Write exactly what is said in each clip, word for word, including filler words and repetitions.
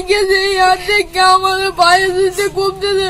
গেছি আর দেখে আমার পায়ে দিতে কমতেছে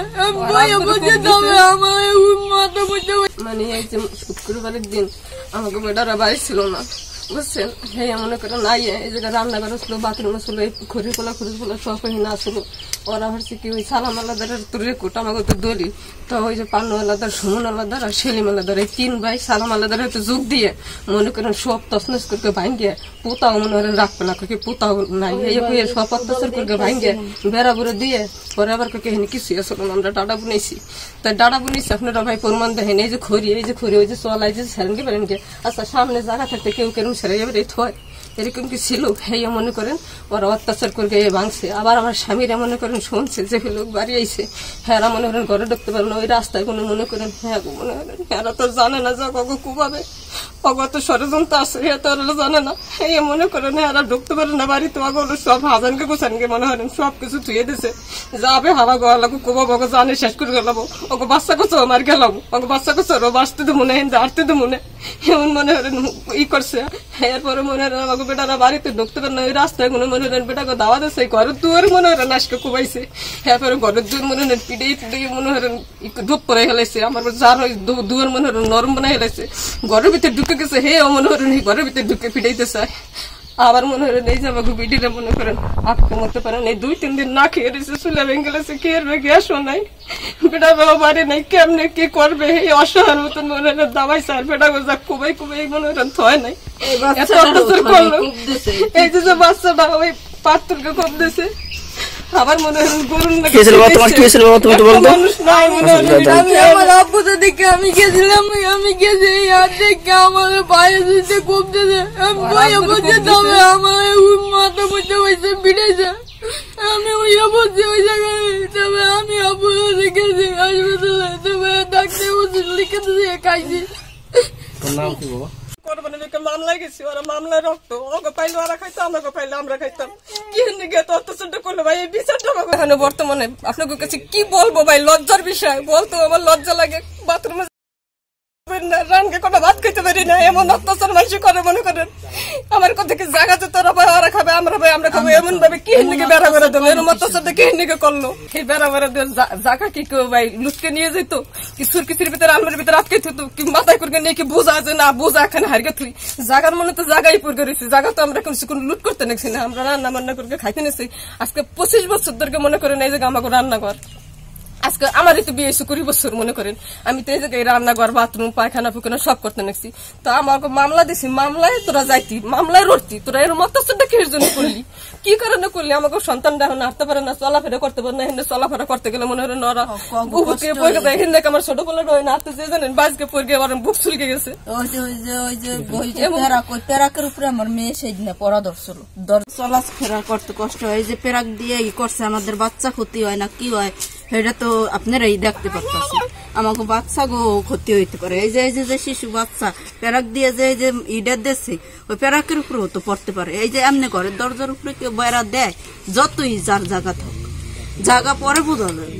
আমার মাথা বুঝতে মানে এই যে শুক্রবারের দিন আমাকে বেটারা বাড়ি ছিল না বুঝছেন। হ্যাঁ মনে করে নাই এই জায়গায় রান্নাঘর ছিল, বাথরুম ছিল, এই খড়ি পোলা খড়ি পোলা সব না ছিল। ওরা ভাবছে কি ওই সালাম আলাদার তো রেকর্ড আমাকে তো দলি তো ওই যে পান্নু আলাদার, সুমন আলাদার আর সেলিম আলাদার এই তিন ভাই সালাম আলাদার হয়তো যোগ দিয়ে মনে করেন সব তসনস করে ভাঙ্গিয়ে পোতাও মনে করেন রাখবে না, কে পোতাও নাই এই সব অত্যাচার করে ভাঙ্গিয়ে বেড়া বুড়ে দিয়ে পরে আবার কে কিছু আসলো আমরা ডাটা বুনেছি। তাই ডাটা বুনেছি আপনারা ভাই প্রমাণ দেখেন এই যে খড়ি এই যে খড়ি ওই যে চলাই যে সেরেনকে পারেন কে আচ্ছা সামনে জায়গা থাকতে কেউ কেরম সেরে যাবে এই থয় এরকম কি ছিল। হেয়া মনে করেন ওরা অত্যাচার করে এ ভাঙছে। আবার আমার স্বামীরা মনে করেন শুনছে যে লোক বাড়ি আইছে হ্যাঁ মনে করেন ঘরে ঢুকতে পারে না ওই রাস্তায় কোনো মনে করেন হ্যাঁ মনে করেন হ্যাঁ তো জানে না যে কখন কুবাবে অগত ষড়যন্ত্র আছে হ্যাঁ তো ওরা জানে না। এই মনে করেন হ্যাঁ ঢুকতে পারে না বাড়িতে ওগুলো সব হাজানকে গোছানকে মনে করেন সব কিছু ধুয়ে দিছে যাবে হাওয়া গোয়া লাগু কুবা বগো জানে শেষ করে গেলাবো ওকে বাচ্চা কোচো আমার গেলাম ওকে বাচ্চা কোচো রো বাঁচতে তো মনে হয় আটতে তো মনে এমন মনে করেন ই করছে। এরপরে মনে হয় আমাকে বেটারা বাড়িতে ঢুকতে পারে না ওই রাস্তায় কোনো মনে হয় বেটাকে দাওয়া দিচ্ছে ঘরের দুয়ার মনে হয় নাশকে কুবাইছে। এরপরে ঘরের দুয়ার মনে হয় পিড়ে পিড়ে মনে হয় ধূপ করে হেলাইছে আমার যার হয় দুয়ার মনে হয় নরম বানাই হেলাইছে ঘরের ভিতরে ঢুকে গেছে হে ও মনে করেন ঘরের ভিতরে ঢুকে পিড়াইতে চায়। আবার মনে হয় এই যে আমাকে বিডিরা মনে করেন আপকে মরতে পারেন এই দুই তিন দিন না খেয়ে রয়েছে চুলে ভেঙে গেছে খেয়ে গ্যাসও নাই বেটা বেলা বাড়ি নাই কেমনে কি করবে এই অসহায়ের মতন মনে হয় দাবাই চার বেটা গোজা কুবাই কুবাই মনে হয় থয় নাই এত অত্যাচার করলো। এই যে যে বাচ্চাটা ওই পাত্রকে খুব দিয়েছে আবার মনে হয় গরুন আমি আমার আব্বুদের দিকে আমি গেছিলাম আমি গেছি আর দেখে আমার পায়ে দিতে কমতেছে তবে আমার মাথা বুঝতে হয়েছে বিড়েছে আমি ওই বলছি ওই জায়গায় তবে আমি আব্বুদের গেছি হাসপাতালে তবে ডাক্তার ওষুধ লিখে দিয়ে খাইছি। মামলায় গেছি ওরা মামলায় রক্ত ওকে পাইলে ওরা খাইতো আমাকে পাইলে আমরা খাইতাম কি অত্যাচারটা করলো ভাই এই বিচারটা এখানে বর্তমানে আপনাদের কাছে কি বলবো ভাই লজ্জার বিষয় বলতো আমার লজ্জা লাগে বাথরুমে রানকে কোনো ভাত খেতে পারি না এমন অত্যাচার মানুষ করে মনে করেন আমার কথা কি জায়গা তো তোরা ভাই ওরা খাবে আমরা ভাই আমরা খাবো এমন ভাবে কি হিন্দিকে বেড়া বেড়া দেবো এরকম অত্যাচারটা কি হিন্দিকে করলো এই বেড়া বেড়া দিয়ে জায়গা কি কেউ ভাই লুটকে নিয়ে যেত কি সুরকিসির ভিতরে আলমারির ভিতরে আটকে থুতো কি মাথায় করে নিয়ে কি বোঝা আছে না বোঝা এখানে হারিয়ে থুই জায়গার মনে তো জায়গায় পুর করেছি জায়গা তো আমরা কোনো লুট করতে নেছি না আমরা রান্না বান্না করে খাইতে নেছি আজকে পঁচিশ বছর ধরে মনে করেন এই জায়গা আমাকে রান্না কর আজকে আমারই তো বিয়ে হয়েছে কুড়ি বছর মনে করেন আমি তো এই জায়গায় রান্নাঘর বাথরুম পায়খানা ফুকানা সব করতে নেছি তো আমাকে মামলা দিছি মামলায় তোরা যাইতি মামলায় রড়তি তোরা এর অত্যাচারটা কিসের জন্য করলি কি কারণে করলি আমাকে সন্তানটা এখন হাঁটতে পারে না চলাফেরা করতে পারে না হিন্দে চলাফেরা করতে গেলে মনে হয় নরা বুকে পড়ে যায় হিন্দে আমার ছোট বলে রয় না হাতে যে জানেন বাজকে পড়ে গিয়ে আমার বুক চুলকে গেছে ওই যে ওই যে ওই যে ওই যে পেরাক ওই পেরাকের উপরে আমার মেয়ে সেদিন পড়া ধরছিল চলাফেরা করতে কষ্ট হয় এই যে পেরাক দিয়ে ই করছে আমাদের বাচ্চা ক্ষতি হয় না কি হয় এটা তো আপনারাই দেখতে পাচ্ছেন আমাকে বাচ্চা গো ক্ষতি হইতে পারে এই যে এই যে শিশু বাচ্চা পেরাক দিয়ে যে এই যে ইডার দিচ্ছে ওই পেরাকের উপরেও তো পড়তে পারে এই যে এমনি করে দরজার উপরে কেউ বেড়া দেয় যতই যার জায়গা থাক জায়গা পরে বোঝা যাবে।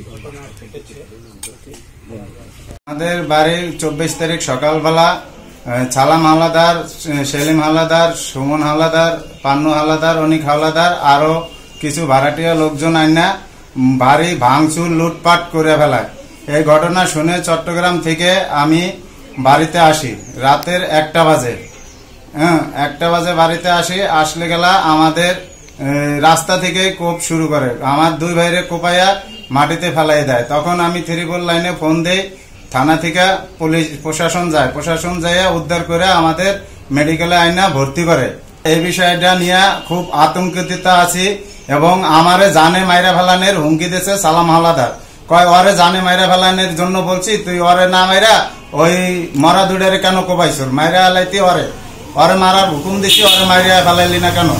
আমাদের বাড়ি চব্বিশ তারিখ সকালবেলা ছালাম হাওলাদার সেলিম হাওলাদার সুমন হাওলাদার পান্নু হাওলাদার অনিক হাওলাদার আরো কিছু ভাড়াটিয়া লোকজন আইনা বাড়ি ভাঙচুর লুটপাট করে ফেলায়। এই ঘটনা শুনে চট্টগ্রাম থেকে আমি বাড়িতে আসি রাতের একটা বাজে হ্যাঁ একটা বাজে বাড়িতে আসি আসলে গেলা আমাদের রাস্তা থেকে কোপ শুরু করে আমার দুই ভাইরে কোপাইয়া মাটিতে ফেলাই দেয়। তখন আমি ত্রিপল লাইনে ফোন দেই থানা থেকে পুলিশ প্রশাসন যায় প্রশাসন যাইয়া উদ্ধার করে আমাদের মেডিকেলে আইনা ভর্তি করে। এই বিষয়টা নিয়ে খুব আতঙ্কিত আছি এবং আমারে জানে মাইরা ফেলানের হুমকি দিয়েছে সালাম হাওলাদার কয় ওরে জানে মাইরা ফেলানের জন্য বলছি তুই ওরে না মাইরা ওই মরা দুডারে কেন কোপাইছর মাইরা ফেলাইতি ওরে ওরে মারার হুকুম দিছি ওরে মাইরা ফেলাইলি না কেন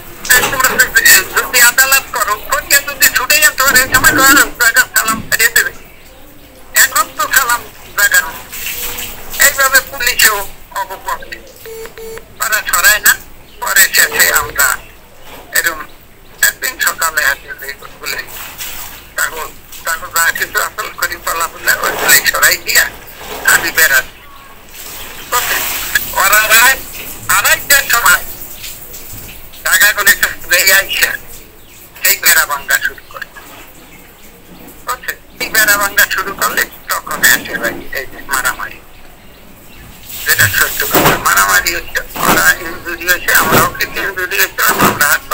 এইভাবে পুলিশও অবপক্ষে তারা ছড়ায় না পরে শেষে আমরা এরকম একদিন সকালে বলে কাগজ কাগজ কিন্তু আসল করি পালা বলে ওই ছড়াই দিয়া আমি বেড়াচ্ছি ওরা রায় আড়াইটার সময় টাকা করে আইসা সেই বেড়া ভাঙ্গা শুরু করে, বুঝছে? এই বেড়া ভাঙ্গা শুরু করলে তখন আসে ভাই এই মারামারি, যেটা সত্য কথা। মারামারি হচ্ছে, ওরা ইনজুরি হয়েছে, আমরাও কিন্তু ইনজুরি হয়েছিলাম, আমরা